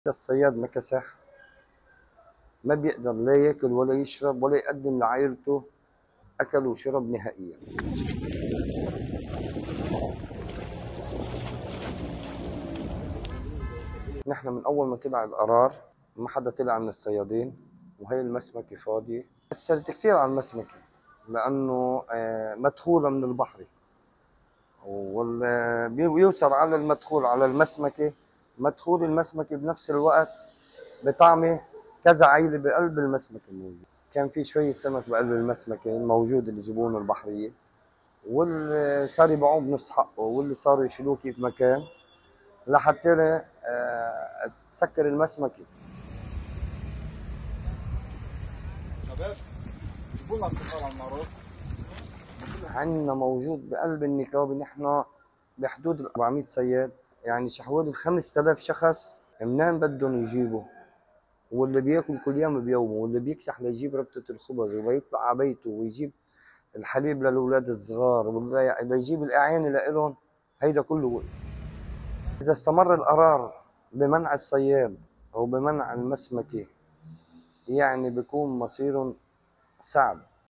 الصياد ما كسح ما بيقدر لا ياكل ولا يشرب ولا يقدم لعائلته اكل وشرب نهائيا. نحن من اول ما طلع القرار ما حدا طلع من الصيادين، وهي المسمكه فاضيه. اثرت كثير على المسمكه لانه مدخوله من البحر، ويوصل على المدخول على المسمكه. مدخول المسمكه بنفس الوقت بطعمه كذا عيله بقلب المسمكه الموجود. كان في شويه سمك بقلب المسمكه الموجود اللي جابوه البحريه، واللي صار يبيعوه بنص حقه، واللي صاروا يشيلوه كيف ما كان لحتى تسكر المسمكه. شباب جيبوا لنا الصفار على المعروف. عندنا موجود بقلب النقابه نحن بحدود ال 400 صياد، يعني حوالي 5000 شخص منين بدهم يجيبوا، واللي بياكل كل يوم بيومه، واللي بيكسح ليجيب ربطة الخبز وبيطلع على بيته ويجيب الحليب للاولاد الصغار، واللي يجيب الاعانه لإلهم. هيدا كله اذا استمر القرار بمنع الصياد او بمنع المسمكه، يعني بيكون مصيرهم صعب.